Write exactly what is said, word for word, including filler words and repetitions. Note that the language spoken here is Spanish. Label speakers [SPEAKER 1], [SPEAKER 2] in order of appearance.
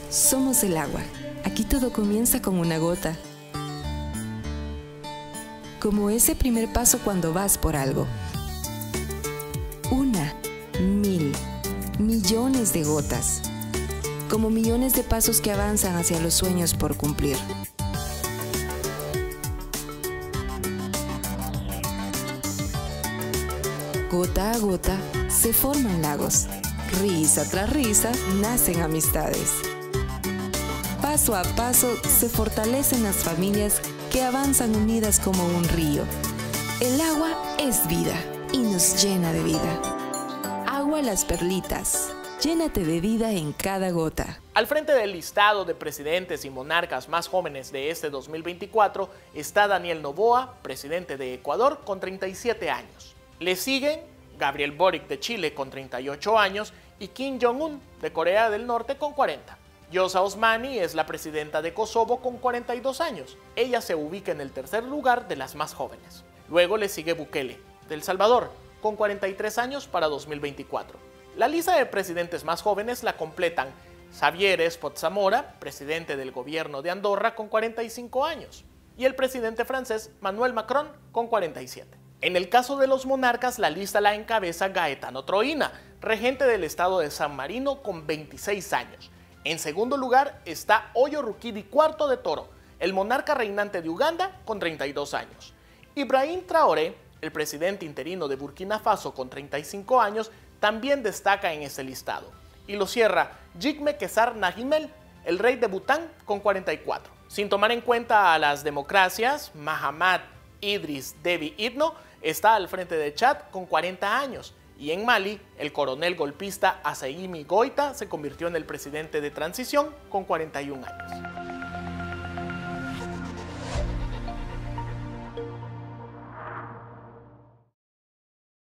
[SPEAKER 1] Somos el agua. Aquí todo comienza con una gota. Como ese primer paso cuando vas por algo. Una, mil, millones de gotas. Como millones de pasos que avanzan hacia los sueños por cumplir. Gota a gota se forman lagos. Risa tras risa nacen amistades. Paso a paso se fortalecen las familias que avanzan unidas como un río. El agua es vida y nos llena de vida. Agua Las Perlitas. Llénate de vida en cada gota.
[SPEAKER 2] Al frente del listado de presidentes y monarcas más jóvenes de este dos mil veinticuatro está Daniel Noboa, presidente de Ecuador, con treinta y siete años. Le siguen Gabriel Boric de Chile con treinta y ocho años y Kim Jong-un de Corea del Norte con cuarenta. Yosa Osmani es la presidenta de Kosovo con cuarenta y dos años. Ella se ubica en el tercer lugar de las más jóvenes. Luego le sigue Bukele, de El Salvador, con cuarenta y tres años para dos mil veinticuatro. La lista de presidentes más jóvenes la completan Xavier Espot Zamora, presidente del gobierno de Andorra, con cuarenta y cinco años, y el presidente francés Emmanuel Macron con cuarenta y siete. En el caso de los monarcas, la lista la encabeza Gaetano Troina, regente del estado de San Marino, con veintiséis años. En segundo lugar está Oyo Rukidi cuarto de Toro, el monarca reinante de Uganda, con treinta y dos años. Ibrahim Traoré, el presidente interino de Burkina Faso, con treinta y cinco años, también destaca en este listado. Y lo cierra Jigme Kesar Nahimel, el rey de Bután, con cuarenta y cuatro. Sin tomar en cuenta a las democracias, Mahamat Idris Déby Itno está al frente de Chad con cuarenta años. Y en Mali, el coronel golpista Assimi Goïta se convirtió en el presidente de transición con cuarenta y un años.